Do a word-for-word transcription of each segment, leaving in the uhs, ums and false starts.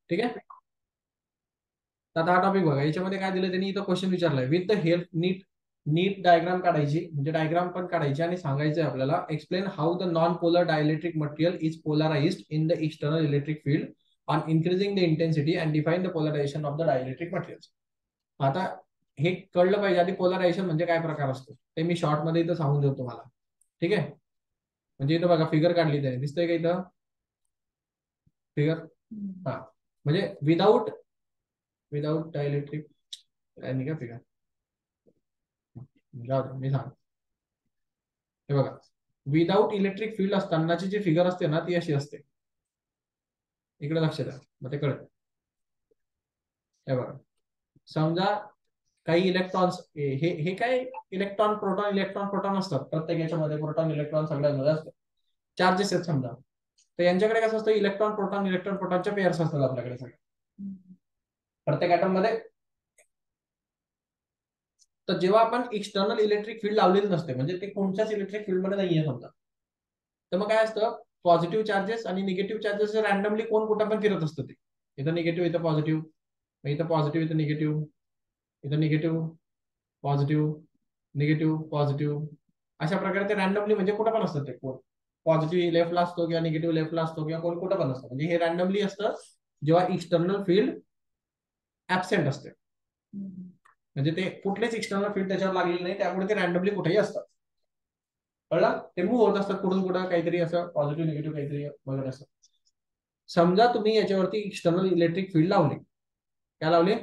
ठीक आहे. आता हा टॉपिक बघा, याच्यामध्ये काय दिलं त्यांनी, इथं क्वेश्चन विचारलाय, विथ द हेल्प नीट नीट डायग्राम काढायची, म्हणजे डायग्राम पण काढायची आणि सांगायचं आहे आपल्याला, explain how the non polar dielectric material is polarised in the external electric field on increasing the intensity and define the polarisation of the dielectric materials. आता हे कळलं पाहिजे आधी, पोलरायझेशन म्हणजे काय प्रकार असतो ते मी शॉर्ट मध्ये इथं सांगून देतो तुम्हाला. ठीक आहे. म्हणजे इथं बघा फिगर काढली त्याने, दिसतंय का इथं फिगर? हा, म्हणजे विदाऊट विदाऊट डायइलेक्ट्रिक काय नाही का फिगर, जाऊ दे, मी सांग. हे बघा, विदाऊट इलेक्ट्रिक फील्ड असतानाची जी फिगर असते ना ती अशी असते. इकडे लक्ष द्या, मग ते कळत. हे बघा, समजा काही इलेक्ट्रॉन्स, हे हे काय इलेक्ट्रॉन प्रोटॉन इलेक्ट्रॉन प्रोटॉन असतात प्रत्येक याच्यामध्ये, प्रोटॉन इलेक्ट्रॉन सगळ्यांमध्ये असतात, चार्जेस आहेत समजा. तर यांच्याकडे कसं असतं, इलेक्ट्रॉन प्रोटॉन इलेक्ट्रॉन प्रोटॉनच्या पेअर्स असतात आपल्याकडे सगळे प्रत्येक ॲटम मध्ये. तर जेव्हा आपण एक्सटर्नल इलेक्ट्रिक फील्ड लावलेली नसते, म्हणजे ते कोणत्याच इलेक्ट्रिक फील्डमध्ये नाहीये समजा, तर मग काय असतं, पॉझिटिव्ह चार्जेस आणि निगेटिव्ह चार्जेस रॅन्डमली कोण कुठं पण फिरत असतं. ते इथं निगेटिव्ह इथं पॉझिटिव्ह, इथं पॉझिटिव्ह इथं निगेटिव्ह, इथं निगेटिव्ह पॉझिटिव्ह निगेटिव्ह पॉझिटिव्ह, अशा प्रकारे ते रॅन्डमली म्हणजे कुठं पण असतं. ते कोण पॉझिटिव्ह लेफ्टला असतो किंवा निगेटिव्ह लेफ्टला असतो किंवा कोण कुठं पण असतं, म्हणजे हे रॅन्डमली असतं जेव्हा एक्सटर्नल फील्ड ऍबसेंट असते. म्हणजे ते कुठलेच एक्सटर्नल फील्ड त्याच्यावर लागलेले नाही, त्यामुळे ते रॅन्डमली कुठेही असतात. कळलं? ते मूव्ह होत असतात कुठून कुठं, काहीतरी असं पॉझिटिव्ह निगेटिव्ह काहीतरी वगैरे असं. समजा तुम्ही याच्यावरती एक्सटर्नल इलेक्ट्रिक फील्ड लावली, काय लावले,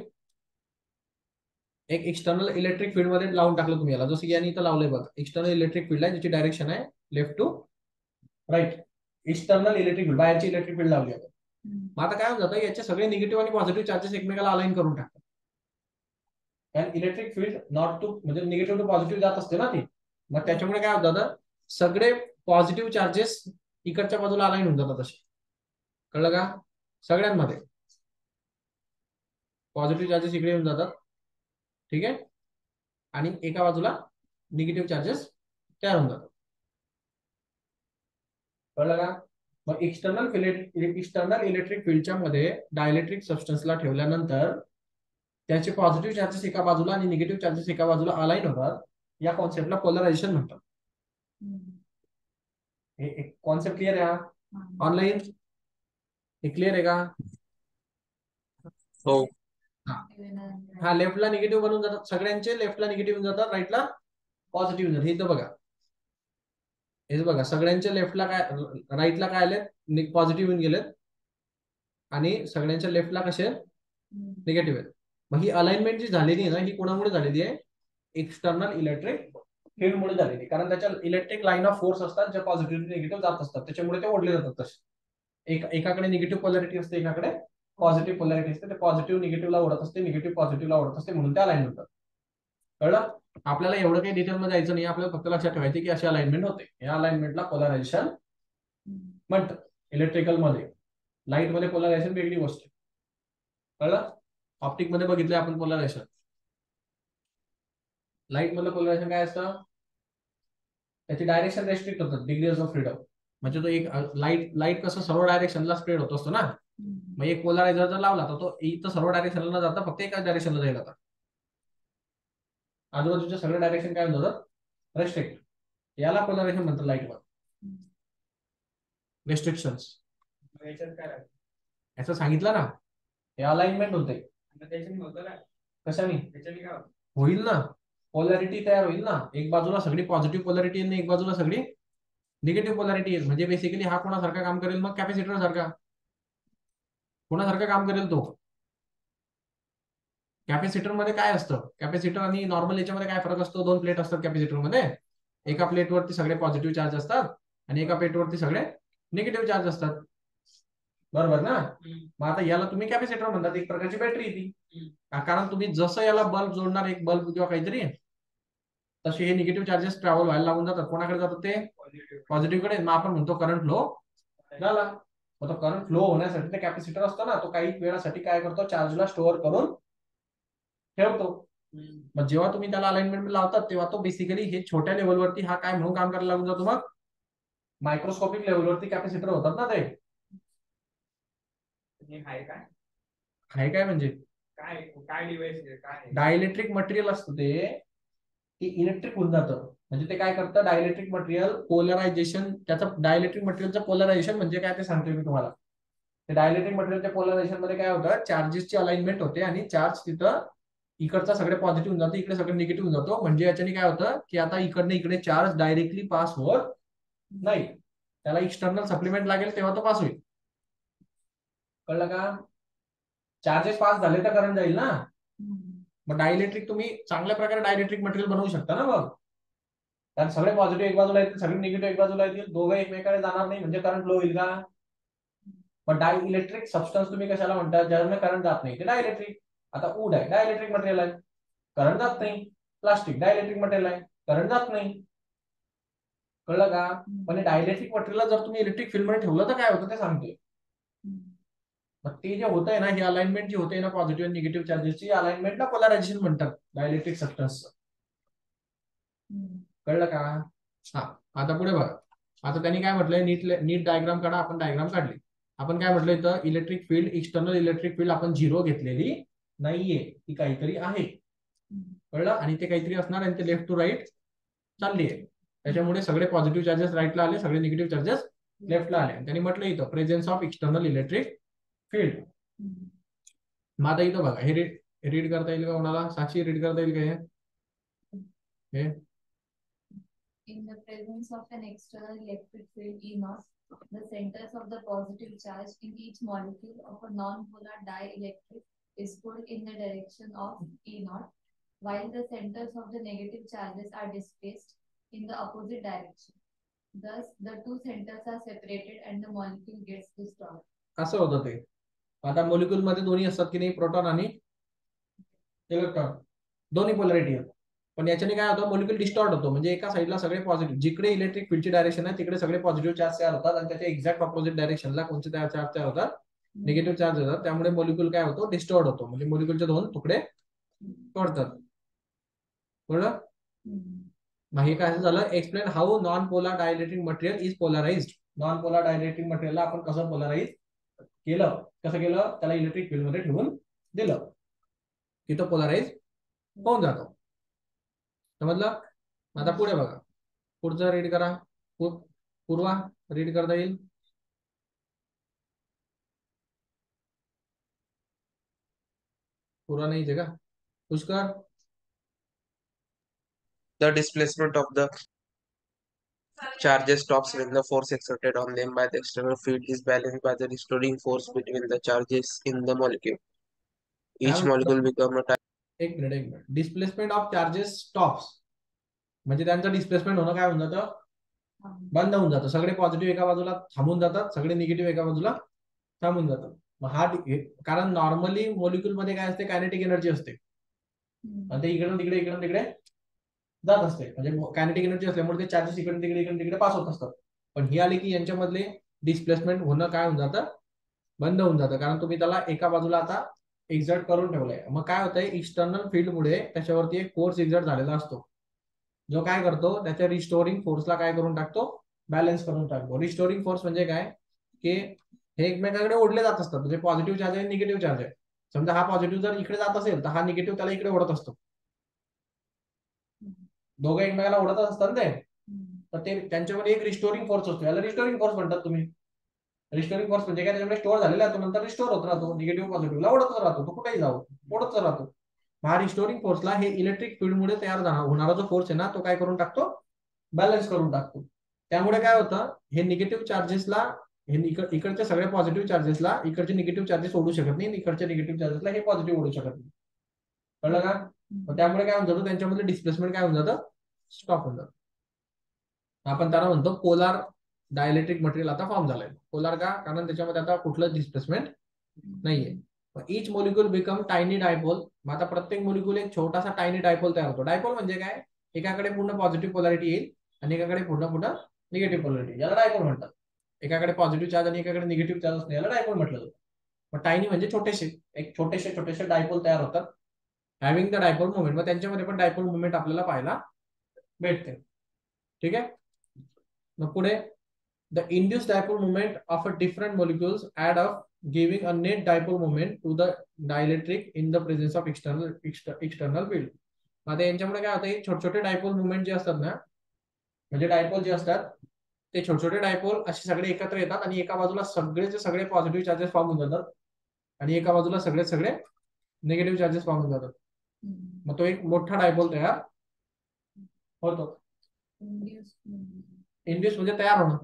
एक एक्सटर्नल इलेक्ट्रिक फील्ड मध्ये लावून टाकलं तुम्ही याला, जसं की यांनी इथं लावलंय बघा, एक्सटर्नल इलेक्ट्रिक फील्ड आहे ज्याची डायरेक्शन आहे left to right. External electric field, बाहेरची इलेक्ट्रिक फील्ड लावली आपण. मग आता काय होऊन जातं, याचे सगळे निगेटिव्ह आणि पॉझिटिव्ह चार्जेस एकमेकाला अलाइन करून टाकतात. कारण इलेक्ट्रिक फील्ड नॉट टू म्हणजे निगेटिव्ह टू पॉझिटिव्ह जात असते ना ती, मग त्याच्यामुळे काय होत जातं, सगळे पॉझिटिव्ह चार्जेस इकडच्या बाजूला अलाइन होऊन जातात असे. कळलं का? सगळ्यांमध्ये पॉझिटिव्ह चार्जेस इकडे येऊन जातात. ठीक आहे. आणि एका बाजूला निगेटिव्ह चार्जेस तयार होऊन जातात. कळलं का? मग एक्सटर्नल एक्सटर्नल इलेक्ट्रिक फील्डच्या मध्ये डायइलेक्ट्रिक सबस्टन्सला ठेवल्यानंतर त्याचे पॉझिटिव्ह चार्जेस एका बाजूला आणि निगेटिव्ह चार्जेस एका बाजूला अलाइन होतात. या कॉन्सेप्टला पोलरायझेशन म्हणतात. हे एक कॉन्सेप्ट क्लिअर आहे हा ऑनलाईन? हे क्लिअर आहे का? हो. हा, लेफ्टला निगेटिव्ह बनून जातात सगळ्यांचे, लेफ्टला निगेटिव्ह होऊन जातात, राईटला पॉझिटिव्ह होऊन जातात. हे तर बघा, हे बघा सगळ्यांच्या लेफ्टला काय, राईटला काय आले, पॉझिटिव्ह येऊन गेलेत, आणि सगळ्यांच्या लेफ्टला कसे निगेटिव्ह आहेत. मग ही अलाइनमेंट जी झालेली आहे ना, ही कोणामुळे झालेली आहे, एक्सटर्नल इलेक्ट्रिक फील्ड मुळे झालेली. कारण त्याच्या इलेक्ट्रिक लाईन ऑफ फोर्स असतात ज्या पॉझिटिव्ह निगेटिव्ह जात असतात, त्याच्यामुळे ते ओढले जातात तसे. एक एकाकडे निगेटिव्ह पोलॅरिटी असते, एकाकडे पॉझिटिव्ह पोलॅरिटी असते, ते पॉझिटिव्ह निगेटिव्हला ओढत असते, निगेटिव्ह पॉझिटिव्हला ओढत असते, म्हणून ते अलाइन होतात. कळलं? आपल्याला एवढं काही डिटेलमध्ये जायचं नाही, आपल्याला फक्त लक्षात ठेवायचं की अशी अलाइनमेंट होते. या अलाइनमेंटला पोलरायझेशन म्हणतात. इलेक्ट्रिकल मध्ये, लाईट मध्ये पोलरायझेशन वेगळी गोष्ट आहे. कळलं? ऑप्टिक मध्ये बघितलं आपण पोलरायझेशन. लाईट मधलं पोलरायझेशन काय असतं, त्याची डायरेक्शन रेस्ट्रिक्ट होतात, डिग्रीज ऑफ फ्रीडम. म्हणजे तो एक लाईट लाईट कसं सर्व डायरेक्शनला स्प्रेड होत असतो ना, मग एक पोलरायझर जर लावला तर तो इथं सर्व डायरेक्शनला न जाता फक्त एकाच डायरेक्शनला जाईल. आता आजूबाजूच्या सगळे डायरेक्शन काय होतात, रेस्ट्रिक्ट. याला पोलरायझेशन म्हणतात लाईट वर, रेस्ट्रिक्शन्स. याचं सांगितलं ना, हे अलाइनमेंट होते. कशाने होईल ना, पोलॅरिटी तयार होईल ना, एक बाजूला सगळी पॉझिटिव्ह पोलॅरिटी आणि एक बाजूला सगळी निगेटिव्ह पोलॅरिटी आहे. म्हणजे बेसिकली हा कोणासारखा काम करेल, मग कॅपॅसिटर सारखा. कोणासारखं काम करेल तो, कॅपॅसिटर मध्ये काय असतं, कॅपॅसिटर आणि नॉर्मल याच्यामध्ये काय फरक असतो, दोन प्लेट असतात कॅपॅसिटर मध्ये, एका प्लेटवरती सगळे पॉझिटिव्ह चार्ज असतात आणि एका प्लेटवरती सगळे निगेटिव्ह चार्ज असतात. बरोबर ना? मग आता याला तुम्ही कॅपॅसिटर म्हणतात, एक प्रकारची बॅटरी ती. कारण तुम्ही जसं याला बल्ब जोडणार, एक बल्ब किंवा काहीतरी, तसे हे निगेटिव्ह चार्जेस ट्रॅव्हल व्हायला लागून जातात. कोणाकडे जातात ते, पॉझिटिव्ह कडे. मग आपण म्हणतो करंट फ्लो झाला. मग तो करंट फ्लो होण्यासाठी ते कॅपॅसिटर असतो ना, तो काही वेळासाठी काय करतो, चार्जला स्टोअर करून ठेवतो. मग जेव्हा तुम्ही त्याला अलाइनमेंट लावतात तेव्हा तो बेसिकली हे छोट्या लेवलवरती हा काय म्हणून काम करायला लागून जातो, मग मायक्रोस्कोपिक लेवलवरती कॅपॅसिटर होतात ना ते. आहे काय म्हणजे काय काय डिव्हाइस काय डायइलेक्ट्रिक मटेरियल असतं ते की इलेक्ट्रिक होऊन जातं. म्हणजे ते काय करतं, डायइलेक्ट्रिक मटेरियल पोलरायझेशन, त्याचं डायइलेक्ट्रिक मटेरियलचं पोलरायझेशन म्हणजे काय ते सांगतोय मी तुम्हाला. ते डायइलेक्ट्रिक मटेरियलच्या पोलरायझेशन मध्ये काय होतं, चार्जेसची अलाइनमेंट होते आणि चार्ज तिथं इकडचा सगळे पॉझिटिव्ह होऊन जातो, इकडे सगळे निगेटिव्ह होऊन जातो. म्हणजे याच्याने काय होतं की आता इकडने इकडे चार्ज डायरेक्टली पास होत नाही, त्याला एक्सटर्नल सप्लिमेंट लागेल तेव्हा तो पास होईल. कळलं का? चार्जेस पास झाले तर करंट जाईल ना. मग डायइलेक्ट्रिक तुम्ही चांगल्या प्रकारे डायइलेक्ट्रिक मटेरियल बनवू शकता ना. मग कारण सगळे पॉझिटिव्ह एक बाजूला येतील, सगळे निगेटिव्ह एक बाजूला येतील, दोघं एकमेकांना जाणार नाही, म्हणजे करंट फ्लो होईल का? पण डाय इलेक्ट्रिक सबस्टन्स तुम्ही कशाला म्हणता, ज्याने करंट जात नाही ते डायइलेक्ट्रिक. आता वूड आहे डायइलेक्ट्रिक मटेरियल आहे, करंट जात नाही. प्लास्टिक डायइलेक्ट्रिक मटेरियल आहे, करंट जात नाही. कळलं का? पण डायइलेक्ट्रिक मटेरियल जर तुम्ही इलेक्ट्रिक फील्ड मध्ये ठेवलं तर काय होतं ते सांगतोय. मग ते जे होत आहे ना, ही अलाइनमेंट जी होते ना पॉझिटिव्ह आणि निगेटिव्ह चार्जेसची अलाइनमेंटला पोलरायझेशन म्हणतात डायइलेक्ट्रिक सबस्टन्स. कळलं का? हा, आता पुढे बघा. आता त्यांनी काय म्हटलंय, नीट नीट डायग्राम काढा. आपण डायग्राम काढली. आपण काय म्हटलं इथं, electric field, external electric field आपण झिरो घेतलेली नाहीये, ती काहीतरी आहे. कळलं? आणि ते काहीतरी असणार आणि ते लेफ्ट टू राईट चालली आहे. त्याच्यामुळे सगळे पॉझिटिव्ह चार्जेस राईटला आले, सगळे निगेटिव्ह चार्जेस लेफ्टला आले. त्यांनी म्हटलं इथं presence of external electric field. मग आता इथं बघा, हे रीड रीड करता येईल का कोणाला? साक्षी रीड करता येईल का हे? In the presence of an external electric field E naught, the centers of the positive charge in each molecule of a non-polar dielectric is pulled in the direction of E naught, while the centers of the negative charges are displaced in the opposite direction. Thus, the two centers are separated and the molecule gets distorted. असं होतं ते. आता molecule मध्ये दोन्ही असतात की नाही, proton आणि इलेक्ट्रॉन, दोन्ही पोलॅरिटी आहेत. पण याच्याने काय होतं, मॉलिक्यूल डिस्टॉर्ट होतो. म्हणजे एका साईडला सगळे पॉझिटिव्ह, जिकडे इलेक्ट्रिक फील्डची डायरेक्शन आहे तिकडे सगळे पॉझिटिव्ह चार्ज तयार होतात आणि त्याच्या एक्झॅक्ट ऑपोजिट डायरेक्शनला कोणते चार्ज तयार होतात, निगेटिव्ह चार्ज होतात. त्यामुळे मॉलिक्यूल काय होतो, डिस्टॉर्ट होतो. म्हणजे मॉलिक्यूलचे दोन तुकडे तोडतात. बरोबर? मग हे काय झालं, explain how non polar dielectric material is polarised. Non polar dielectric मटेरियलला आपण कसं पोलराइज केलं, कसं केलं, त्याला इलेक्ट्रिक फील्ड मध्ये ठेवून दिलं की तो पोलराइज होऊन जातो. समजलं? आता पुढे बघा, पुढचं रीड करा. पूर्वा रीड करता येईल? पूर्वा नाही का? Pushkar. The displacement of the charges stops when the force exerted on them by the external field is balanced by the restoring force between the charges in the molecule. Each molecule becomes a एक minute एक minute displacement of charges stops म्हणजे त्यांचं displacement होणं काय होऊन जातं, बंद होऊन जातं. सगळे पॉझिटिव्ह एका बाजूला थांबून जातात, सगळे निगेटिव्ह एका बाजूला थांबून जातात. मग हा, कारण नॉर्मली मॉलिक्यूल मध्ये काय असते, कायनेटिक एनर्जी असते आणि ते इकडून तिकडे इकडून तिकडे जात असते. म्हणजे कायनेटिक एनर्जी असल्यामुळे ते चार्जेस इकडून तिकडे इकडून तिकडे पास होत असतात. पण ही आली की यांच्यामधले डिस्प्लेसमेंट होणं काय होऊन जातं, बंद होऊन जातं. कारण तुम्ही त्याला एका बाजूला आता एक्झर्ट करून ठेवलंय. मग काय होतंय, एक्सटर्नल फील्डमुळे त्याच्यावरती एक फोर्स एक्झर्ट झालेला असतो, जो काय करतो, त्याच्या रिस्टोरिंग फोर्सला काय करून टाकतो, बॅलन्स करून टाकतो. रिस्टोरिंग फोर्स म्हणजे काय, की हे एकमेकांकडे ओढले जात असतात. म्हणजे पॉझिटिव्ह चार्ज आहे, निगेटिव्ह चार्ज आहे. समजा हा पॉझिटिव्ह जर इकडे जात असेल तर हा निगेटिव्ह त्याला इकडे ओढत असतो. दोघे एकमेकाला ओढतच असतात ते. तर ते त्यांच्यामध्ये एक रिस्टोरिंग फोर्स असतो, याला रिस्टोरिंग फोर्स म्हणतात तुम्ही. रिस्टोरिंग फोर्स म्हणजे काय, त्याच्यामध्ये स्टोअर झालेला आहे तो नंतर रिस्टोर होत राहतो, निगेटिव्ह पॉझिटिव्हला ओढत राहतो, तो कुठेही जाऊ ओढत राहतो. हा रिस्टोरिंग फोर्सला हे इलेक्ट्रिक फील्डमुळे तयार होणारा जो फोर्स आहे ना, तो काय करून टाकतो, बॅलन्स करून टाकतो. त्यामुळे काय होतं, हे निगेटिव्ह चार्जेसला, हे इकडच्या सगळ्या पॉझिटिव्ह चार्जेसला इकडचे निगेटिव्ह चार्जेस ओढू शकत नाही, इकडच्या निगेटिव्ह चार्जेसला हे पॉझिटिव्ह ओढू शकत नाही. कळलं का? त्यामुळे काय होऊन जातं, त्यांच्यामध्ये डिस्प्लेसमेंट काय होऊन जातं, स्टॉप होऊन जातं. आपण त्याला म्हणतो पोलार डायइलेक्ट्रिक मटेरियल आता फॉर्म झालंय. पोलार का, कारण त्याच्यामध्ये आता कुठलं डिस्प्लेसमेंट नाहीये. Each molecule become tiny dipole. मग आता प्रत्येक मॉलिक्यूल एक छोटासा टायनी डायपोल तयार होतो. डायपोल म्हणजे काय, एकाकडे पूर्ण पॉझिटिव्ह पोलॅरिटी येईल आणि एकाकडे पूर्ण पूर्ण निगेटिव्ह पोलॅरिटी, याला डायपोल म्हणतात. एकाकडे पॉझिटिव्ह चार्ज आणि एकाकडे निगेटिव्ह चार्ज असतो, याला डायपोल म्हटलं जातं. मग टायनी म्हणजे छोटेसे, एक छोटेसे छोटेसे डायपोल तयार होतात, हॅव्हिंग द डायपोल मुवमेंट. मग त्यांच्यामध्ये पण डायपोल मुवमेंट आपल्याला पाहायला भेटते. ठीक आहे. मग पुढे the induced dipole moment of a different molecules add up, giving a net dipole moment to the dielectric in the presence of external external field. आता यांच्यामुळे काय होतं, छोटे छोटे डायपोल मुवमेंट जे असतात ना, म्हणजे डायपोल जे असतात ते छोटे छोटे डायपोल असे सगळे एकत्र येतात आणि एका बाजूला सगळेचे सगळे पॉझिटिव्ह चार्जेस फॉर्म होऊन जातात आणि एका बाजूला सगळे सगळे निगेटिव्ह चार्जेस फॉर्म होऊन जातात. मग तो एक मोठा डायपोल तयार होतो. इंड्यूस म्हणजे तयार होणं,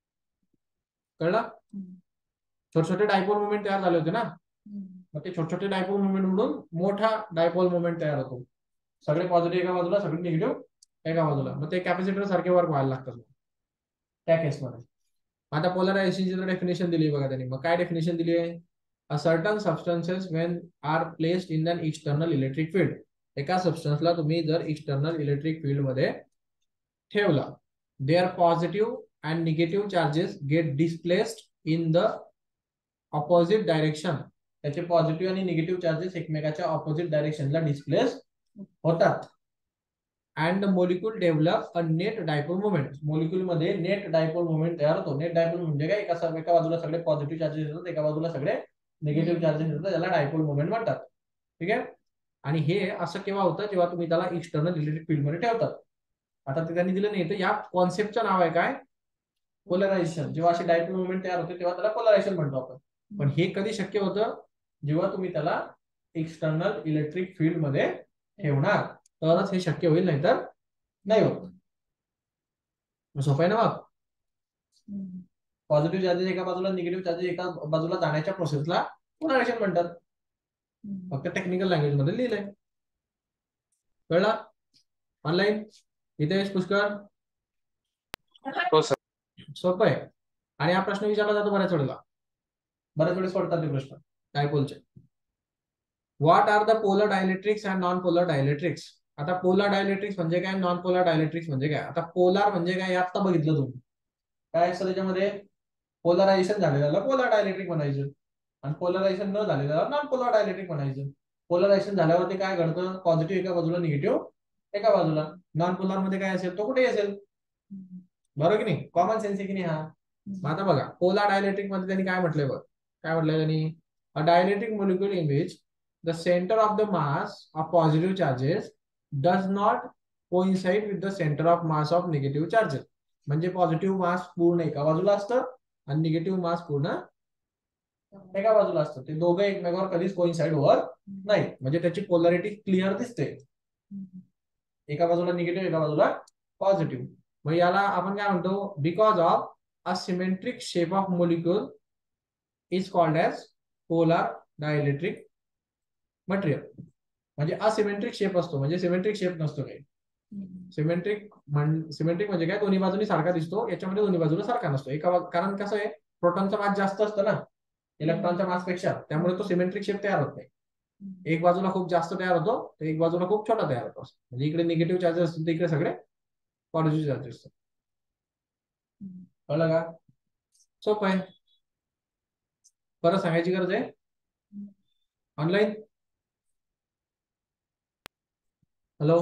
कळलं? छोटे छोटे डायपोल मुवमेंट तयार झाले होते ना, मग ते छोटे छोटे डायपोल मुवमेंट म्हणून मोठा डायपोल मुवमेंट तयार होतो. सगळे पॉझिटिव्ह एका बाजूला, सगळे निगेटिव्ह एका बाजूला. मग ते कॅपॅसिटर सारखे वर्क व्हायला लागतात त्या केसमध्ये. आता पोलरायझेशनची डेफिनेशन दिली बघा त्यांनी. मग काय डेफिनेशन दिली आहे? A certain substances when are placed in an external electric field. एका सबस्टन्सला तुम्ही जर एक्सटर्नल इलेक्ट्रिक फील्ड मध्ये ठेवला, there positive and negative charges get displaced in the opposite direction. त्याचे पॉझिटिव्ह आणि निगेटिव्ह चार्जेस एकमेकाच्या ऑपोजिट डायरेक्शनला डिस्प्लेस होतात. And the molecule develop a net dipole movement. Molecule मध्ये नेट डायपोल मुवमेंट तयार होतो. नेट डायपोल म्हणजे काय? एका एका बाजूला सगळे पॉझिटिव्ह चार्जेस येतात, एका बाजूला सगळे निगेटिव्ह चार्जेस येतात, त्याला डायपोल मुवमेंट म्हणतात. ठीक आहे. आणि हे असं केव्हा होतं? जेव्हा तुम्ही त्याला एक्सटर्नल इलेक्ट्रिक फील्ड मध्ये ठेवतात. आता ते त्यांनी दिलं नाही, तर या कॉन्सेप्टचं नाव आहे काय? पोलरायझेशन. जेव्हा असे डायपोल मुवमेंट तयार होते तेव्हा त्याला पोलरायझेशन म्हणतो आपण. पण हे कधी शक्य होतं? जेव्हा तुम्ही त्याला एक्सटर्नल इलेक्ट्रिक फील्ड मध्ये ठेवणार तरच हे शक्य होईल, नाही तर नाही होत. सोपं आहे ना? मग पॉझिटिव्ह चार्जेस एका बाजूला, निगेटिव्ह चार्जेस एका बाजूला जाण्याच्या प्रोसेसला पोलरायझेशन म्हणतात. फक्त टेक्निकल लँग्वेज मध्ये लिहिलंय. कळला? ऑनलाईन इथे पुष्कर हो सर. सोपं आहे. आणि हा प्रश्न विचारला जातो बऱ्याच वेळेला, बऱ्याच वेळेस पडतात ते प्रश्न डायपोलचे. What are the polar dielectrics and non polar dielectrics. आता पोलर डायलेक्ट्रिक्स म्हणजे काय, नॉन पोलर डायलेक्ट्रिक्स म्हणजे काय? आता पोलार म्हणजे काय आता बघितलं तुम्ही. काय असतं त्याच्यामध्ये? पोलरायझेशन झालेल्याला पोलर डायलेक्ट्रिक म्हणायचं आणि पोलरायझेशन न झालेल्याला नॉन पोलर डायलेक्ट्रिक म्हणायचं. पोलरायझेशन झाल्यावरती काय घडतं? पॉझिटिव्ह एका बाजूला, निगेटिव्ह एका बाजूला. नॉन पोलर मध्ये काय असेल? तो कुठेही असेल. बरोबर की नाही? कॉमन सेन्स आहे की नाही हा? आता बघा पोलर डायलेक्ट्रिक मध्ये त्यांनी काय म्हटलंय बघ, काय म्हटलंय त्यांनी? A dielectric molecule in which the centre of the mass of positive charges does not coincide with the centre of mass of negative charges. म्हणजे पॉझिटिव्ह मास पूर्ण एका बाजूला असतं आणि निगेटिव्ह मास पूर्ण एका बाजूला असतं. ते दोघं एकमेकावर कधीच कोइन्साइड होत नाही. म्हणजे त्याची पोलॅरिटी क्लिअर दिसते. एका बाजूला निगेटिव्ह, एका बाजूला पॉझिटिव्ह. मग याला आपण काय म्हणतो? Because of a symmetric shape of molecule is called as polar dielectric material. म्हणजे असिमेट्रिक शेप असतो, म्हणजे सिमेट्रिक शेप नसतो काही. सिमेट्रिक सिमेट्रिक म्हणजे काय? दोन्ही बाजूनी सारखा दिसतो. याच्यामध्ये दोन्ही बाजूला सारखा नसतो. एका कारण कसं आहे, प्रोटॉनचा मास जास्त असतं ना इलेक्ट्रॉनच्या मास पेक्षा, त्यामुळे तो सिमेट्रिक शेप तयार होत नाही. एक बाजूला खूप जास्त तयार होतो, तर एक बाजूला खूप छोटा तयार होतो. म्हणजे इकडे निगेटिव्ह चार्जेस असतात, इकडे सगळे पॉझिटिव्ह चार्जेस असतात. कळलं का? सोपं आहे. परत सांगायची गरज आहे? Online hello.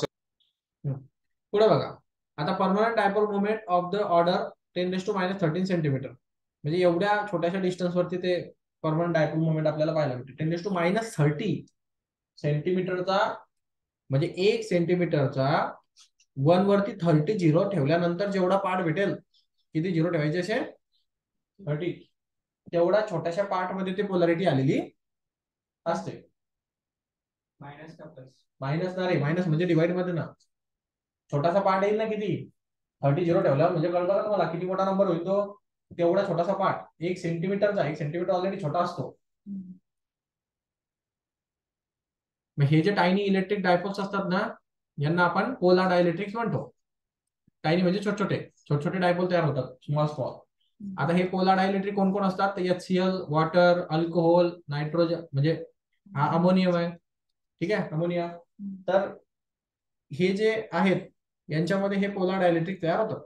पुढे बघा. आता permanent dipole moment of the order ten raise to minus thirteen centimetre. म्हणजे एवढ्या छोट्याशा डिस्टन्स वरती ते परमनंट डायपोल मोमेंट आपल्याला पाहायला मिळते. Ten raise to minus thirty सेंटीमीटरचा, म्हणजे एक सेंटीमीटरचा वन वरती थर्टी झिरो ठेवल्यानंतर जेवढा पार्ट भेटेल, किती झिरो ठेवायचे असे? थर्टी. तेवढा छोट्याशा पार्ट मध्ये ते पोलॅरिटी आलेली असते. मायनस का प्लस? मायनस ना रे, मायनस म्हणजे डिवाइड मध्ये ना. छोटासा पार्ट येईल ना किती? थर्टी झिरो ठेवल्यावर म्हणजे कळतं ना तुम्हाला किती मोठा नंबर होईल तो? तेवढा छोटासा पार्ट एक सेंटीमीटरचा. एक सेंटीमीटर ऑलरेडी छोटा असतो. मग हे जे टायनी इलेक्ट्रिक डायपोल्स असतात ना, यांना आपण पोलर डायलेक्ट्रिक्स म्हणतो. टायनी म्हणजे छोटे छोटे छोटे छोटे डायपोल तयार होतात, स्मॉल स्मॉल. आता हे पोलर डायलेक्ट्रिक कोण कोण असतात? तर H C L, water, alcohol, nitrogen, म्हणजे हा अमोनियम आहे. ठीक आहे, अमोनिया. तर हे जे आहेत यांच्यामध्ये हे पोलर डायलेक्ट्रिक तयार होतं.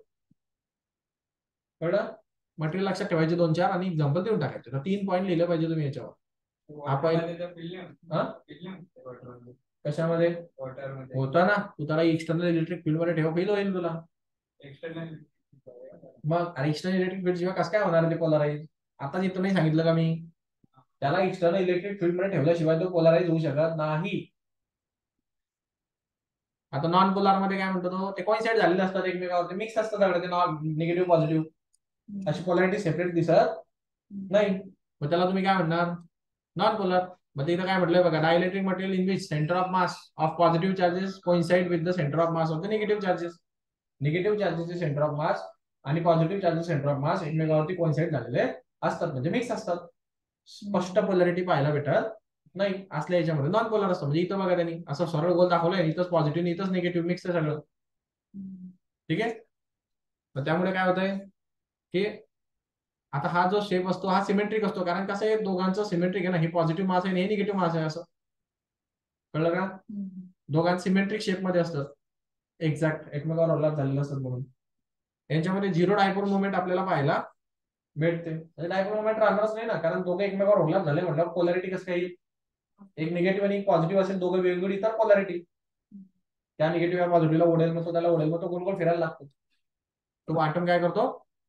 कळलं? मटेरियल लक्षात ठेवायचे दोन चार आणि एक्झाम्पल देऊन टाकायचे. तर तीन पॉईंट लिहिले पाहिजे तुम्ही याच्यावर. कशामध्ये होता ना? तू त्याला एक्सटर्नल इलेक्ट्रिक फील्ड मध्ये ठेवा, फेल होईल तुला. एक्सटर्नल मग आणि एक्सटर्नल इलेक्ट्रिक फील्ड शिवाय कसं काय होणार ते पोलराईज? आता इथं नाही सांगितलं का मी, त्याला एक्सटर्नल इलेक्ट्रिक फील्ड मध्ये ठेवल्याशिवाय तो पोलराईज होऊ शकत नाही. आता नॉन पोलार मध्ये काय म्हणतो तो, ते कोइन्साइड झालेले असतात एकमेकावरती, मिक्स असतात सगळे ते निगेटिव्ह पॉझिटिव्ह, अशी पोलॅरिटी सेपरेट दिसत नाही. मग त्याला तुम्ही काय म्हणणार, नॉन पोलर. मग इथं काय म्हटलंय बघा, dielectric material in which centre of mass of positive charges coincide with the centre of mass of the negative charges. Negative चार्जेसचे सेंटर ऑफ मास आणि positive charges centre of mass एकमेकावरती coincide झालेले असतात, म्हणजे मिक्स असतात. स्पष्ट polarity पाहायला भेटत नाही असल्या याच्यामध्ये नॉन पोलर असतं. म्हणजे इथं बघा त्यांनी असं सरळ गोल दाखवलंय, इथंच पॉझिटिव्ह इथंच निगेटिव्ह मिक्स आहे सगळं. ठीक आहे. मग त्यामुळे काय होतंय की आता हा जो शेप असतो हा सिमेट्रिक असतो, कारण कसं आहे दोघांचं सिमेट्रिक आहे ना, हे पॉझिटिव्ह मास आहे आणि हे निगेटिव्ह मास आहे, असं कळलं का? दोघांचं सिमेट्रिक शेप मध्ये असतं, एक्झॅक्ट एकमेकावर ओव्हरलॅप झालेलं असतं. म्हणून यांच्यामध्ये झिरो डायपोल मुवमेंट आपल्याला पाहायला भेटते. डायपोल मुवमेंट राहणारच नाही ना, कारण दोघे एकमेकावर ओव्हरलॅप झाले म्हटल्यावर पोलॅरिटी कसं काही, एक निगेटिव्ह आणि एक पॉझिटिव्ह असेल, दोघं वेगवेगळी तर पोलॅरिटी, त्या निगेटिव्ह पॉझिटिव्हला ओढेल, मग तो त्याला ओढेल, मग तो गोल गोल फिरायला लागतो. तो आटम काय करतो,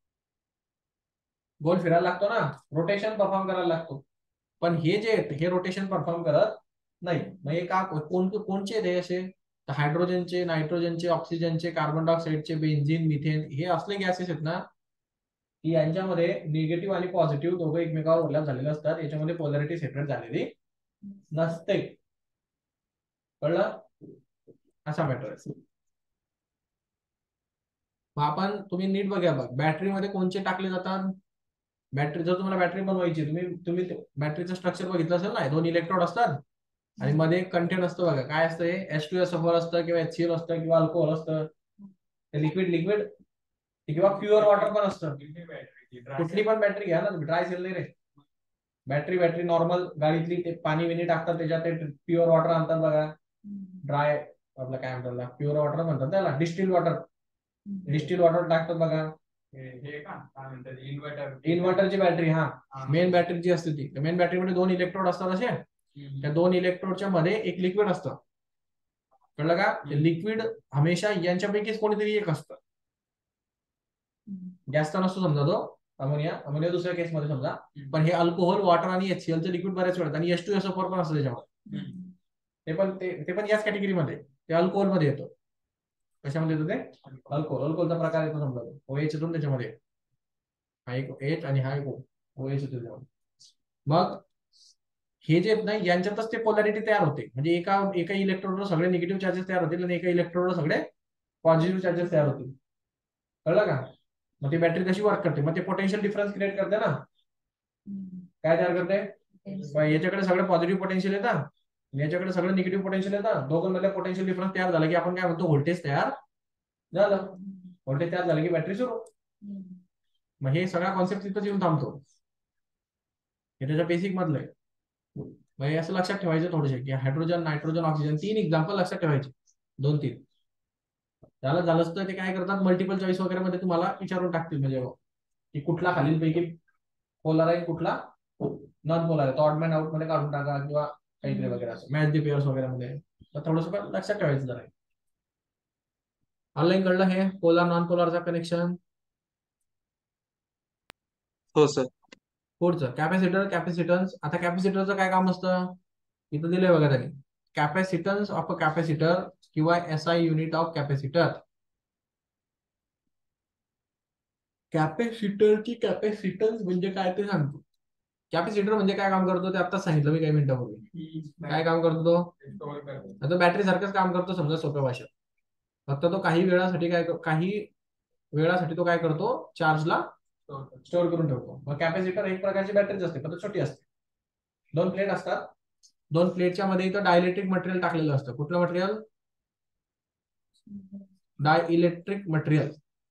गोल फिरायला लागतो ना, रोटेशन परफॉर्म करायला लागतो. पण हे जे हे रोटेशन परफॉर्म करत नाही. मग हे का कोण कोणचे हे असे, हायड्रोजनचे, नायट्रोजनचे, ऑक्सिजनचे, कार्बन डायऑक्साईडचे, बेन्झिन, मिथेन, हे असले गॅसेस आहेत ना की यांच्यामध्ये निगेटिव्ह आणि पॉझिटिव्ह दोघं एकमेकावर ओव्हरलॅप झालेले असतात, याच्यामध्ये पोलॅरिटी सेपरेट झालेली नसते. कळलं? असा मॅटर आहे. मग आपण तुम्ही नीट बघा, बघ बॅटरीमध्ये कोणते टाकले जातात. बॅटरी जर तुम्हाला बॅटरी बनवायची, तुम्ही तुम्ही बॅटरीचं स्ट्रक्चर बघितलं असेल ना, दोन इलेक्ट्रोड असतात आणि मध्ये एक कंटेंट असतं बघा, काय असतं हे, H two S O four असतं किंवा एच सी एल असतं किंवा अल्कोहोल असतं, लिक्विड लिक्विड किंवा प्युअर वॉटर पण असतं. कुठली पण बॅटरी घ्या ना, ड्राय सेल नाही रे, बॅटरी बॅटरी नॉर्मल गाडीतली, ते पाणी विणी टाकतात त्याच्यात, ते प्युअर वॉटर आणतात बघा, ड्राय आपलं काय म्हणतात प्युअर वॉटर म्हणतात त्याला, डिस्टिल वॉटर, डिस्टिल वॉटर टाकतात बघा. इन्व्हर्टर इन्व्हर्टरची बॅटरी, हा मेन बॅटरी जी असते ती, मेन बॅटरीमध्ये दोन इलेक्ट्रोड असतात असे, त्या दोन इलेक्ट्रोडच्या मध्ये एक लिक्विड असतं. कळलं का? लिक्विड हमेशा यांच्यापैकीच कोणीतरी एक असतं. गॅस तर नसतो समजा तो, अमोनिया, अमोनिया दुसऱ्या केस मध्ये समजा, पण हे अल्कोहोल, वॉटर आणि एचसीएलचं लिक्विड बऱ्याच वेळात, आणि H two S O four पण असतं त्याच्यामध्ये, ते पण ते पण याच कॅटेगरीमध्ये, ते अल्कोहोल मध्ये येतो. कशामध्ये येतो ते? अल्कोहोल. अल्कोहोलचा प्रकार येतो समजा, ओ एच येतो त्याच्यामध्ये, हा एक एच आणि हा एक ओ एच येतो त्याच्यामध्ये. मग हे जे नाही यांच्यातच ते पोलॅरिटी तयार होते, म्हणजे एका एका इलेक्ट्रोडवर सगळे निगेटिव्ह चार्जेस तयार होतील आणि एका इलेक्ट्रोडवर सगळे पॉझिटिव्ह चार्जेस तयार होतील. कळलं का? मग ती बॅटरी कशी वर्क करते, मग ते पोटेन्शियल डिफरन्स क्रिएट करते ना. काय तयार करते, याच्याकडे सगळे पॉझिटिव्ह पोटेन्शियल येतात, याच्याकडे सगळं निगेटिव्ह पोटेन्शियल येतात, दोघांमध्ये पोटेन्शियल डिफरन्स तयार झाला की आपण काय म्हणतो, व्होल्टेज तयार झालं. व्होल्टेज तयार झालं की बॅटरी सुरू. मग हे सगळा कॉन्सेप्ट तिथं येऊन थांबतो, हे त्याच्या बेसिक मधलं आहे. मग हे असं लक्षात ठेवायचं थोडेसे, की हायड्रोजन, नायट्रोजन, ऑक्सिजन, तीन एक्झाम्पल लक्षात ठेवायचे, दोन तीन. त्याला झालंच तर ते काय करतात, मल्टिपल चॉईस वगैरे मध्ये तुम्हाला विचारून टाकतील, म्हणजे की कुठला खालीलपैकी पोलर आहे, कुठला नॉन पोलर आहे, तो ऑड मॅन आउट मध्ये काढून टाका किंवा काहीतरी वगैरे असं, मॅच दी पेअर्स वगैरे मध्ये. तर थोडंसं लक्षात ठेवायचं जरा. ऑनलाईन कळलं हे पोलर नॉन पोलरचा कनेक्शन? हो सर. पुढचं कॅपॅसिटर, कॅपॅसिटन्स. आता कॅपॅसिटरचं काय काम असतं, इथं दिलंय बघा त्यांनी, कॅपॅसिटन्स ऑफ अ कॅपॅसिटर किंवा एसआय युनिट ऑफ कॅपॅसिटर. कॅपॅसिटरची कॅपॅसिटन्स म्हणजे काय ते सांगतो. कॅपॅसिटर म्हणजे काय काम करतो ते आता सांगितलं मी काही मिनिटापूर्वी. काय काम करतो तो, आता बॅटरी सारखंच काम करतो समजा सोप्या भाषेत, फक्त तो काही वेळासाठी काय काही वेळासाठी तो काय करतो, चार्जला स्टोअर करून ठेवतो. मग कॅपॅसिटर एक प्रकारची बॅटरीच असते, पण छोटी असते, दोन प्लेट असतात, दोन प्लेटच्या मध्ये इथं डायइलेक्ट्रिक मटेरियल टाकलेलं असतं. कुठलं मटेरियल, डायइलेक्ट्रिक मटेरियल,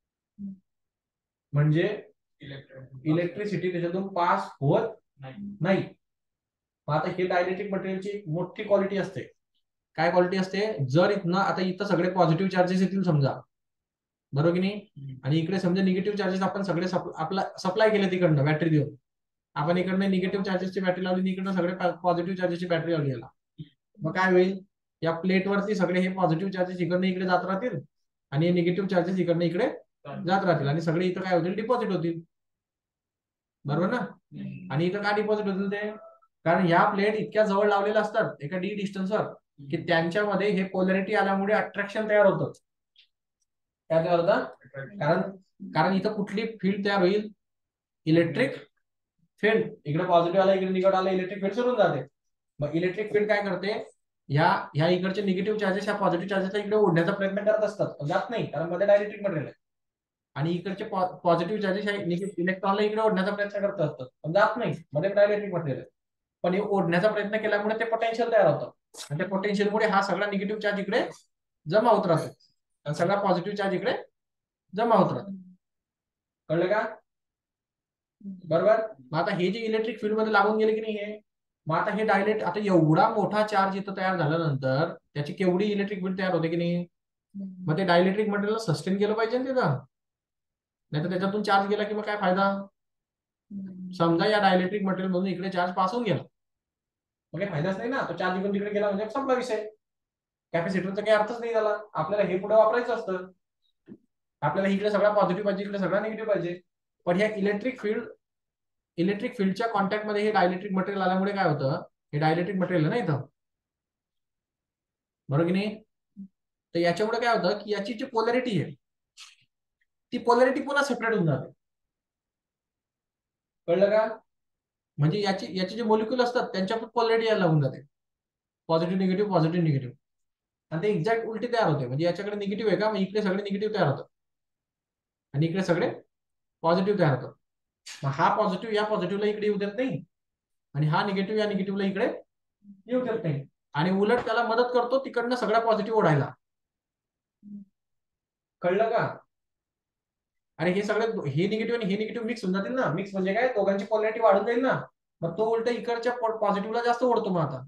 म्हणजे इलेक्ट्रिसिटी त्याच्यातून पास होत नाही. मग आता हे डायइलेक्ट्रिक मटेरियलची मोठी क्वालिटी असते. काय क्वालिटी असते, जर इथनं आता इथं सगळे पॉझिटिव्ह चार्जेस येतील समजा, बरोबर की नाही, आणि इकडे समजा निगेटिव्ह चार्जेस आपण सगळे आपला सप्लाय केले तिकडनं बॅटरी देऊन, आपण इकडनं निगेटिव्ह चार्जेसची बॅटरी लावली, इकडनं सगळे पॉझिटिव्ह चार्जेसची बॅटरी लावली याला. मग काय होईल, या प्लेटवरती सगळे हे पॉझिटिव्ह चार्जेस इकडनं इकडे जात राहतील आणि निगेटिव्ह चार्जेस इकडनं इकडे जात राहतील आणि सगळे इथं काय होतील, डिपॉझिट होतील. बरोबर ना? आणि इथं का डिपॉझिट होतील ते, कारण ह्या प्लेट इतक्या जवळ लावलेल्या असतात एका डी डिस्टन्सवर की त्यांच्यामध्ये हे पोलॅरिटी आल्यामुळे अट्रॅक्शन तयार होतं. काय तयार होतं? कारण कारण इथं कुठली फील्ड तयार होईल, इलेक्ट्रिक फील्ड. इकडे पॉझिटिव्ह आला, इकडे निगेटिव्ह आला, इलेक्ट्रिक फील्ड सुरून जाते. मग इलेक्ट्रिक फील्ड काय करते, ह्या ह्या इकडचे निगेटिव्ह चार्जेस ह्या पॉझिटिव्ह चार्जेसला इकडे ओढण्याचा प्रयत्न करत असतात, पण जात नाही कारण मध्ये डायलेक्ट्रिक मटेरियल आहे. आणि इकडचे पॉझिटिव्ह चार्जेस ह्या इलेक्ट्रॉनला इकडे ओढण्याचा प्रयत्न करत असतात, पण जात नाही, मध्ये डायलेक्ट्रिक मटेरियल आहे. पण हे ओढण्याचा प्रयत्न केल्यामुळे ते पोटेन्शियल तयार होतं आणि त्या पोटेन्शियलमुळे हा सगळा निगेटिव्ह चार्ज इकडे जमा होत राहतो आणि सगळा पॉझिटिव्ह चार्ज इकडे जमा होत राहतो. कळलं का? बरोबर. मग आता हे जे इलेक्ट्रिक फील्ड मध्ये लागून गेले की नाही हे, मग आता हे डायलेक्ट, आता एवढा मोठा चार्ज इथं तयार झाल्यानंतर त्याची केवढी इलेक्ट्रिक फील्ड तयार होते की नाही. मग ते डायलेक्ट्रिक मटेरियल सस्टेन केलं पाहिजे ना तिथं, नाही तर त्याच्यातून चार्ज गेला की मग काय फायदा. समजा या डायलेक्ट्रिक मटेरियल मधून इकडे चार्ज पास होऊन गेला, मग काही फायदाच नाही ना. तो चार्ज इकडून तिकडे गेला म्हणजे संपला विषय. कॅपॅसिटरचा काही अर्थच नाही झाला. आपल्याला हे पुढे वापरायचं असतं, आपल्याला इकडे सगळा पॉझिटिव्ह पाहिजे, इकडे सगळा निगेटिव्ह पाहिजे. पण ह्या इलेक्ट्रिक फील्ड इलेक्ट्रिक फील्डच्या कॉन्टॅक्ट मध्ये हे डायलेक्ट्रिक मटेरियल आल्यामुळे काय होतं, हे डायलेक्ट्रिक मटेरियल आहे ना इथं, बरोबर की नाही. तर याच्यामुळे काय होतं की याची जी पोलॅरिटी आहे ती पोलॅरिटी पुन्हा सेपरेट होऊन जाते. कळलं का? म्हणजे याची याचे जे मॉलिक्यूल असतात त्यांच्या पोलॅरिटी यायला लागून जाते, पॉझिटिव्ह निगेटिव्ह पॉझिटिव्ह निगेटिव्ह, आणि ते एक्झॅक्ट उलटी तयार होते. म्हणजे याच्याकडे निगेटिव्ह आहे का, मग इकडे सगळे निगेटिव्ह तयार होतात आणि इकडे सगळे पॉझिटिव्ह तयार होतात. मग हा पॉझिटिव्ह या पॉझिटिव्हला इकडे येऊ देत नाही आणि हा निगेटिव्ह या निगेटिव्हला इकडे येऊ देत नाही, आणि उलट त्याला मदत करतो तिकडनं सगळा पॉझिटिव्ह ओढायला. कळलं का? आणि हे सगळे हे निगेटिव्ह आणि हे निगेटिव्ह मिक्स होऊन जातील ना. मिक्स म्हणजे काय, दोघांची पोलॅरिटी वाढून जाईल ना, मग तो उलट इकडच्या पॉझिटिव्हला जास्त ओढतो मग आता,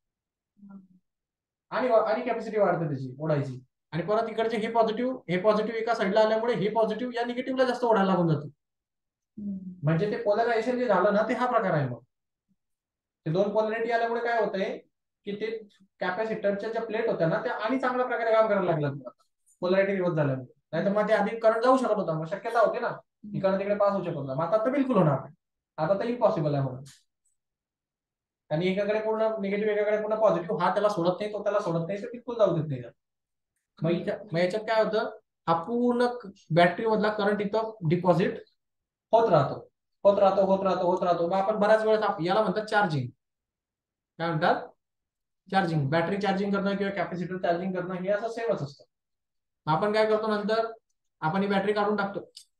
आणि आणि कॅपॅसिटी वाढते त्याची ओढायची. आणि परत इकडचे हे पॉझिटिव्ह हे पॉझिटिव्ह एका साईडला आल्यामुळे हे पॉझिटिव्ह या निगेटिव्हला जास्त ओढायला लागून जातो. म्हणजे ते पोलरायझेशन जे झालं ना ते हा प्रकार आहे. मग ते दोन पोलॅरिटी आल्यामुळे काय होतंय की ते कॅपॅसिटरच्या ज्या प्लेट होत्या ना त्या आणि चांगल्या प्रकारे काम करायला लागल्या पोलॅरिटी रिव्हर्स झाल्यामुळे. नाही तर मग ते आधी करंट जाऊ शकत होता, मग शक्यता होती ना इकडे तिकडे पास होऊ शकत होता. मग आता तर बिलकुल होणार नाही, आता तर इम्पॉसिबल आहे म्हणून. आणि एकाकडे पूर्ण निगेटिव्ह एकाकडे पूर्ण पॉझिटिव्ह, हा त्याला सोडत नाही तो त्याला सोडत नाही, ते बिलकुल जाऊ देत नाही. मग याच्यात काय होतं, हा पूर्ण बॅटरी मधला करंट इथं डिपॉझिट होत राहतो होत राहतो होत राहतो होत राहतो. मग आपण बऱ्याच वेळेस याला म्हणतात चार्जिंग. काय म्हणतात? चार्जिंग. बॅटरी चार्जिंग करणं किंवा कॅपॅसिटर चार्जिंग करणं हे असं सेमच असतं. आपण काय करतो नंतर, आपण ही बॅटरी काढून टाकतो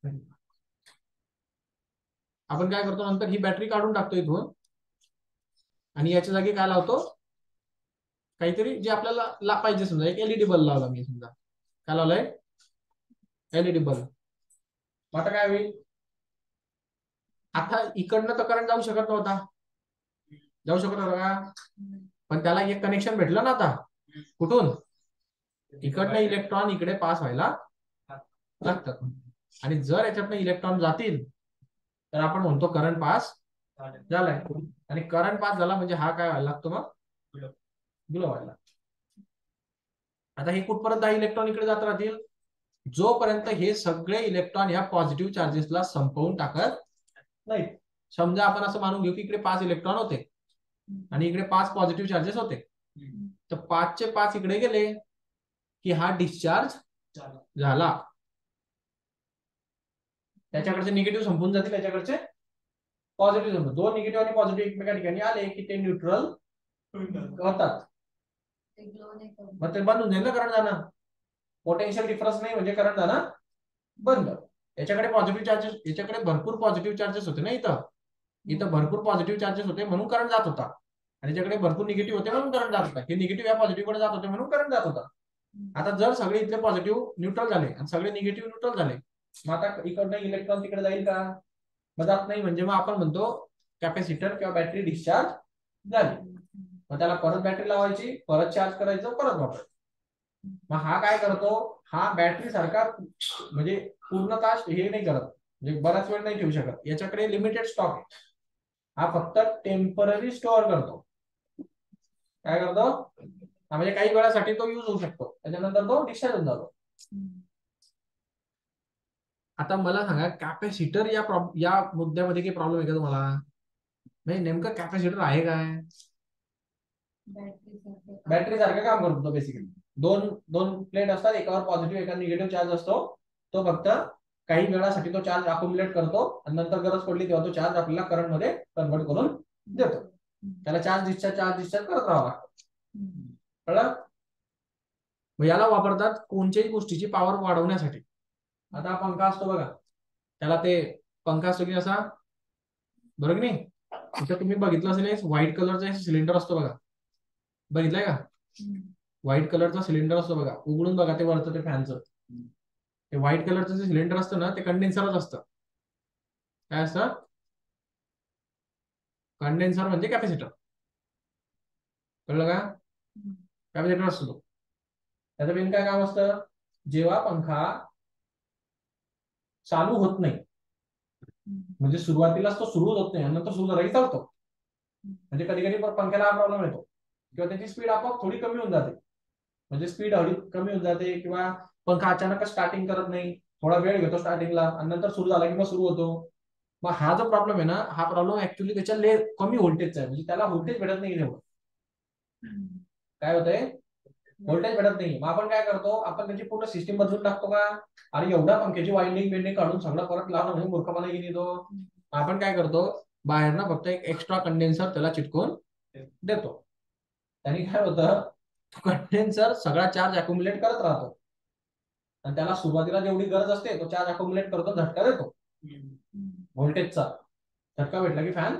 आपण काय करतो नंतर ही बॅटरी काढून टाकतो इथून, आणि याच्या जागी काय लावतो, काहीतरी जे आपल्याला पाहिजे. समजा एक एलईडी बल्ब लावला मी, समजा काय लावलंय, एलईडी बल्ब. आता काय होईल, आता इकडनं तर करंट जाऊ शकत नव्हता, जाऊ शकत नव्हता का, पण त्याला एक कनेक्शन भेटलं ना आता. कुठून? इकडनं इलेक्ट्रॉन इकडे पास व्हायला लागतात, आणि जर याच्यातनं इलेक्ट्रॉन जातील तर आपण म्हणतो करंट पास झालाय. आणि करंट पास झाला म्हणजे हा काय व्हायला लागतो, मग ग्लो व्हायला. आता हे कुठपर्यंत इलेक्ट्रॉन इकडे जात राहतील, जोपर्यंत हे सगळे इलेक्ट्रॉन या पॉझिटिव्ह चार्जेसला संपवून टाकत नाही. समजा आपण असं मानून घेऊ की इकडे पाच इलेक्ट्रॉन होते आणि इकडे पाच पॉझिटिव्ह चार्जेस होते, तर पाचचे पाच इकडे गेले की हा डिस्चार्ज झाला. त्याच्याकडचे निगेटिव्ह संपून जातील, त्याच्याकडचे पॉझिटिव्ह संपून. दोन निगेटिव्ह आणि पॉझिटिव्ह एकमेका ठिकाणी आले की ते न्यूट्रल होतात, मग ते बंद होऊन जाईल ना करंट जाणं. पोटेन्शियल डिफरन्स नाही म्हणजे करंट जाणं बंद. याच्याकडे पॉझिटिव्ह चार्जेस, याच्याकडे भरपूर पॉझिटिव्ह चार्जेस होते ना, इथं इथं भरपूर पॉझिटिव्ह चार्जेस होते म्हणून करंट जात होता, आणि याच्याकडे भरपूर निगेटिव्ह होते म्हणून करंट जात होता. हे निगेटिव्ह या पॉझिटिव्ह कडे जात होते म्हणून करंट जात होता. आता जर सगळे इथले पॉझिटिव्ह न्यूट्रल झाले आणि सगळे निगेटिव्ह न्यूट्रल झाले, मग आता इकडनं इलेक्ट्रॉन तिकडे जाईल का, मग जात नाही. म्हणजे मग आपण म्हणतो कॅपॅसिटर किंवा बॅटरी डिस्चार्ज झाली. मग त्याला परत बॅटरी लावायची, परत चार्ज करायचं, परत वापरायचं. मग हा काय करतो, हा बॅटरी सारखा म्हणजे पूर्णतः हे नाही करत, म्हणजे बराच वेळ नाही ठेवू शकत. याच्याकडे लिमिटेड स्टॉक आहे, हा फक्त टेम्पररी स्टोअर करतो. काय करतो, म्हणजे काही वेळासाठी तो युज होऊ शकतो, त्याच्यानंतर तो डिस्चार्ज होऊन जातो. आता मला सांगा कॅपॅसिटर या प्रॉब या मुद्द्यामध्ये काही प्रॉब्लेम आहे का तुम्हाला? म्हणजे नेमकं कॅपॅसिटर आहे काय? बॅटरी बॅटरी सारखं काम करतो बेसिकली. दोन दोन प्लेट असतात, एकावर पॉझिटिव्ह एका निगेटिव्ह चार्ज असतो. तो फक्त काही वेळासाठी तो चार्ज अकोमुलेट करतो आणि नंतर गरज पडली तेव्हा तो चार्ज आपल्याला करंट मध्ये कन्वर्ट करून देतो. त्याला चार्ज डिस्चार्ज चार्ज डिस्चार्ज करत राहावं लागतं. कळलं? मग याला वापरतात कोणत्याही गोष्टीची पॉवर वाढवण्यासाठी. आता हा पंखा असतो बघा, त्याला ते पंखा असतो की असा, बरोबर की नाही? इथं तुम्ही बघितलं असेल व्हाईट कलरचा सिलेंडर असतो बघा, बघितलंय का? व्हाईट कलरचा सिलेंडर असतो बघा, उघडून बघा ते वरचं ते फॅनचं. ते व्हाईट कलरचं जे सिलेंडर असतं ना ते कंडेन्सरच असतं. काय असतं? कंडेन्सर म्हणजे कॅपॅसिटर. कळलं का? कॅपॅसिटर असतो तो. त्याचं मेन काय काम असतं? जेव्हा पंखा चालू होत नाही, म्हणजे सुरुवातीलाच तो सुरू होत नाही आणि नंतर सुरू झाला की चालतो. म्हणजे कधी कधी पंख्याला हा प्रॉब्लेम येतो किंवा त्याची स्पीड आपोआप थोडी कमी होऊन जाते. म्हणजे स्पीड हळू कमी होऊन जाते किंवा पंखा अचानक स्टार्टिंग करत नाही, थोडा वेळ घेतो स्टार्टिंगला आणि नंतर सुरू झाला की मग सुरू होतो. मग हा जो प्रॉब्लेम आहे ना, हा प्रॉब्लेम ऍक्च्युली त्याच्या ले कमी व्होल्टेजचा आहे. म्हणजे त्याला व्होल्टेज भेटत नाही तेव्हा. काय होतंय? व्होल्टेज भेटत नाही. मग आपण काय करतो? आपण त्याची पूर्ण सिस्टीम बदलून टाकतो का? आणि एवढ्या पंख्याची वाइंडिंग बिंडिंग काढून सगळं परत लावणं म्हणजे मूर्खपणा गेली तो. आपण काय करतो? बाहेर ना फक्त एक एक्स्ट्रा कंडेन्सर त्याला चिटकून देतो. त्यांनी काय होतं? कंडेन्सर सगळा चार्ज अक्युमुलेट करत राहतो आणि त्याला सुरुवातीला जेवढी गरज असते तो चार्ज अक्युमुलेट करतो, झटका देतो. व्होल्टेजचा झटका भेटला की फॅन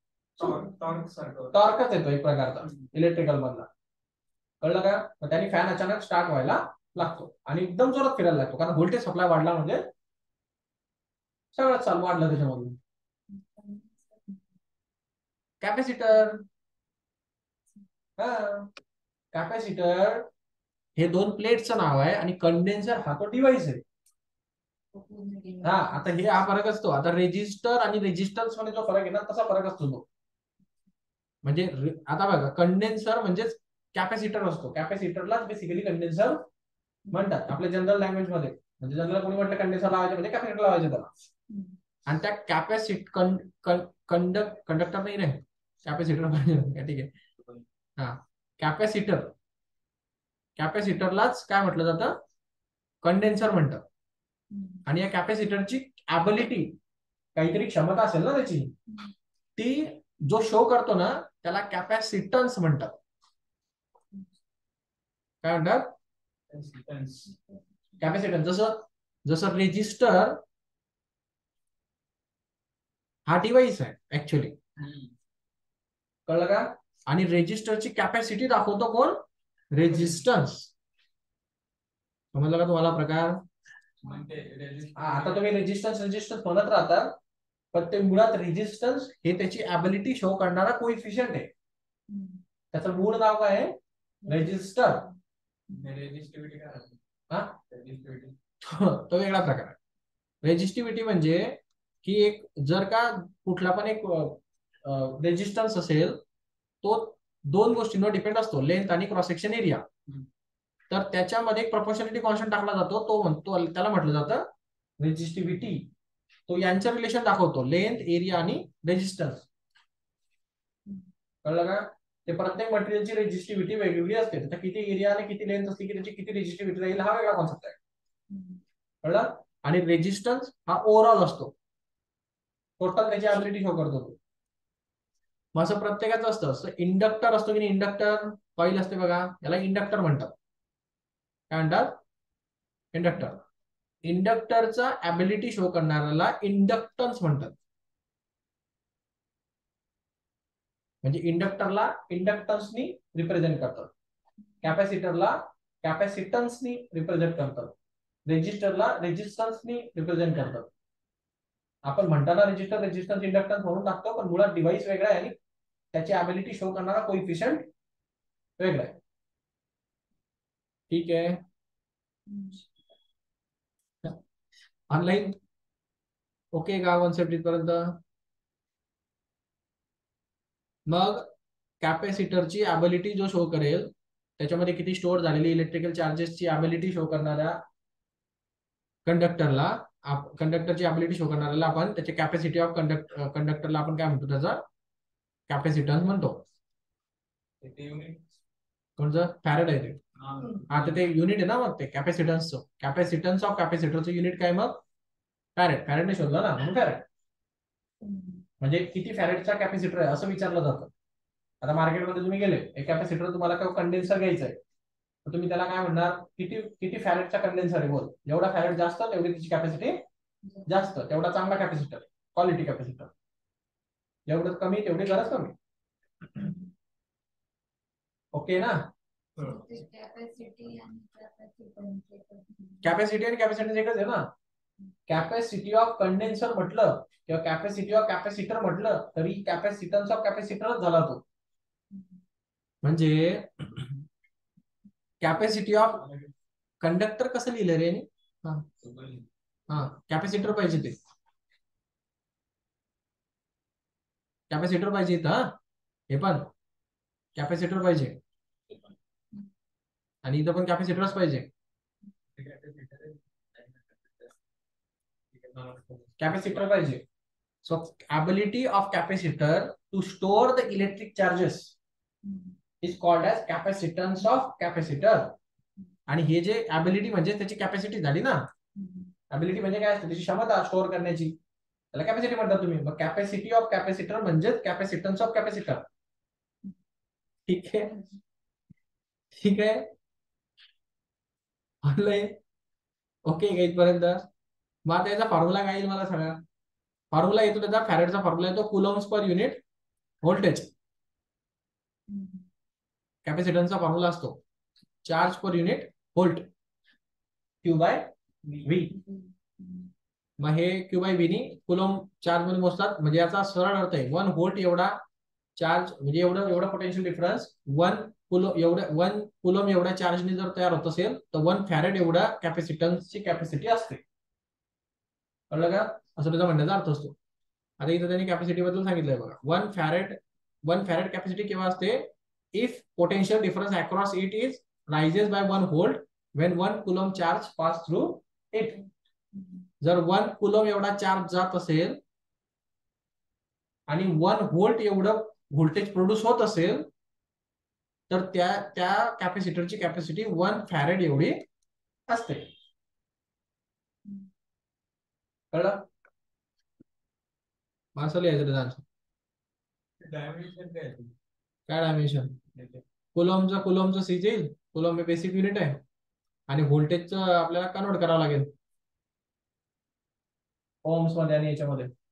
टॉर्कच येतो एक प्रकारचा इलेक्ट्रिकल मधला. कळलं का? मग त्याने फॅन अचानक स्टार्ट व्हायला लागतो आणि एकदम जोरात फिरायला लागतो, कारण व्होल्टेज सप्लाय वाढला म्हणजे सगळं चालू वाढलं त्याच्यामधून. कॅपॅसिटर, हा कॅपॅसिटर हे दोन प्लेटचं नाव आहे आणि कंडेन्सर हा तो डिव्हाइस आहे. हा आता हे हा फरक असतो. आता रेजिस्टर आणि रेजिस्टन्स मध्ये जो फरक आहे ना तसा फरक असतो तो. म्हणजे आता बघा, कंडेन्सर म्हणजेच कॅपॅसिटर असतो. कॅपॅसिटरलाच बेसिकली कंडेन्सर म्हणतात आपल्या जनरल लँग्वेज मध्ये. म्हणजे जनरल कोणी म्हटलं कंडेन्सर लावायचे म्हणजे कॅपॅसिटर लावायचे त्याला. आणि त्या कॅपॅसिट कंडक्ट कंडक्टर नाही रे, कॅपॅसिटर ठीक आहे. हा कॅपॅसिटर, कॅपॅसिटरलाच काय म्हटलं जातं? कंडेन्सर म्हणतात. आणि या कॅपॅसिटरची ॲबिलिटी, काहीतरी क्षमता असेल ना त्याची, ती जो शो करतो ना त्याला कॅपॅसिटन्स म्हणतात. काय म्हणतात? कॅपॅसिटन्स. जसं जसं रेजिस्टर हा डिव्हाइस आहे ऍक्च्युली, कळलं का? आणि रेजिस्टरची कॅपॅसिटी दाखवतो कोण? रेजिस्टन्स. समजलं का तुम्हाला प्रकार? आता तुम्ही रेजिस्टन्स रेजिस्टन्स म्हणत राहता, पण ते मुळात रेजिस्टन्स हे त्याची ॲबिलिटी शो करणारा कोइफिशियंट आहे. त्याचं मूळ नाव काय आहे? रेजिस्टर. रेजिस्टिव्हिटी काय आहे? हा रेजिस्टिव्हिटी तो वेगळा प्रकार आहे. रेजिस्टिव्हिटी म्हणजे की एक जर का कुठला पण एक रेजिस्टन्स असेल तो दोन गोष्टींवर डिपेंड असतो, लेंथ आणि क्रॉस सेक्शन एरिया. तर त्याच्यामध्ये एक प्रोपोर्शनॅलिटी कॉन्स्टंट टाकला जातो, तो म्हणतो त्याला म्हटलं जातं रेजिस्टिव्हिटी. तो यांचं रिलेशन दाखवतो, लेंथ, एरिया आणि रेजिस्टन्स. कळलं का? ते प्रत्येक मटेरियलची रेजिस्टिव्हिटी वेगवेगळी असते. त्याचा किती एरिया आणि किती लेंथ असते की त्याची किती रेजिस्टिव्हिटी राहील हा वेगळा कॉन्सेप्ट आहे. कळलं? आणि रेजिस्टन्स हा ओव्हरऑल असतो, टोटल त्याची ॲबिलिटी शो करतो तो. मग असं प्रत्येकाचं असतं. असं इंडक्टर असतो की नाही, इंडक्टर कॉईल असते बघा, याला इंडक्टर म्हणतात. काय म्हणतात? इंडक्टर. इंडक्टरचा ॲबिलिटी शो करणाऱ्याला इंडक्टन्स म्हणतात. म्हणजे इंडक्टरला इंडक्टन्सनी रिप्रेझेंट करतात, कॅपॅसिटरला कॅपॅसिटन्सनी रिप्रेझेंट करतात, रेजिस्टरला रेजिस्टन्सनी रिप्रेझेंट करतात. आपण म्हणताना रेजिस्टर रेजिस्टन्स इंडक्टन्स म्हणून टाकतो, पण मुळात डिव्हाइस वेगळा आहे आणि त्याची ॲबिलिटी शो करणारा कोइफिशियंट वेगळा आहे. ठीक आहे? ऑनलाईन ओके का कॉन्सेप्ट इथपर्यंत? मग कॅपॅसिटरची ॲबिलिटी जो शो करेल, त्याच्यामध्ये किती स्टोअर झालेली इलेक्ट्रिकल चार्जेसची ॲबिलिटी शो करणाऱ्या कंडक्टरला कंडक्टरची ॲबिलिटी शो करणाऱ्याला आपण त्याची कॅपॅसिटी ऑफ कंडक्ट कंडक्टरला आपण काय म्हणतो, त्याचा कॅपॅसिटन्स म्हणतो. युनिट कोणतं फॅरेड आहे ते. हा हा तर ते युनिट आहे ना, मग ते कॅपॅसिटन्सचं कॅपॅसिटन्स ऑफ कॅपॅसिटरचं युनिट काय मग फॅरेड. फॅरेडने शोधलं ना म्हणून फॅरेड. म्हणजे किती फॅरेडचा कॅपॅसिटर आहे असं विचारलं जातं. आता मार्केटमध्ये तुम्ही गेले, एक कॅपॅसिटर तुम्हाला काय कंडेन्सर घ्यायचं आहे, तर तुम्ही त्याला काय म्हणणार, किती किती फॅरेडचा कंडेन्सर आहे बोल. जेवढा फॅरेड जास्त तेवढी त्याची कॅपॅसिटी जास्त, तेवढा चांगला कॅपॅसिटर, क्वालिटी कॅपॅसिटर. जेवढं कमी तेवढी गरज कमी. ओके ना. कॅपॅसिटी आणि कॅपॅसिटी आणि कॅपॅसिटन्स एकच आहे ना. कॅपॅसिटी ऑफ कंडेन्सर म्हटलं किंवा कॅपॅसिटी ऑफ कॅपॅसिटर म्हटलं तरी कॅपॅसिटन्स ऑफ कॅपॅसिटरच झाला तो. म्हणजे कॅपॅसिटी ऑफ कंडक्टर कसं लिहिलं रे. हा हा कॅपॅसिटर पाहिजे, ते कॅपॅसिटर पाहिजे इथं. हा हे पण कॅपॅसिटर पाहिजे आणि इथं पण कॅपॅसिटरच पाहिजे. कॅपॅसिटर पाहिजे. So ability of capacitor to store the electric charges is called as capacitance of capacitor. आणि हे जे ability म्हणजे त्याची कॅपॅसिटी झाली ना. ability म्हणजे काय असते, त्याची क्षमता स्टोअर करण्याची, त्याला कॅपॅसिटी म्हणतात तुम्ही. मग कॅपॅसिटी ऑफ कॅपॅसिटर म्हणजेच कॅपॅसिटन्स ऑफ कॅपॅसिटर. ठीक आहे ठीक आहे ओके का इथपर्यंत. मग आता याचा फॉर्म्युला काय येईल मला सांगा. फॉर्म्युला येतो त्याचा, फॅरेडचा फॉर्म्युला येतो कुलॉम्स पर युनिट व्होल्टेज. कॅपॅसिटन्सचा फॉर्म्युला असतो charge per unit volt, Q by V. मग हे क्यू बाय व्ही नी कुलॉम चार्ज मध्ये मोजतात. म्हणजे याचा सरळ अर्थ आहे वन व्होल्ट एवढा चार्ज, म्हणजे एवढं एवढा पोटेन्शियल डिफरन्स वन कुलो एवढ्या वन कुलॉम एवढ्या चार्जने जर तयार होत असेल तर वन फॅरेड एवढा कॅपॅसिटन्सची कॅपॅसिटी असते. कळलं का. असं त्याचा म्हणण्याचा अर्थ असतो. आता इथं त्यांनी कॅपॅसिटी बद्दल सांगितलंय बघा. One farad one farad capacity केव्हा असते, if potential difference across it is rises by one volt when one coulomb charge pass through it. जर वन कुलॉम एवढा चार्ज जात असेल आणि वन व्होल्ट एवढं व्होल्टेज प्रोड्यूस होत असेल तर त्या त्या कॅपॅसिटरची कॅपॅसिटी वन फॅरेड एवढी असते. कळलं. असं लिहायचं त्याचा आन्सर. डायमेन्शन काय आहे? काय डायमेन्शन. कुलॉमचं कुलॉमचं सीज येईल. कुलॉम हे बेसिक युनिट आहे आणि व्होल्टेजचं आपल्याला कन्वर्ट करावं लागेल ओम्स मध्ये आणि याच्यामध्ये.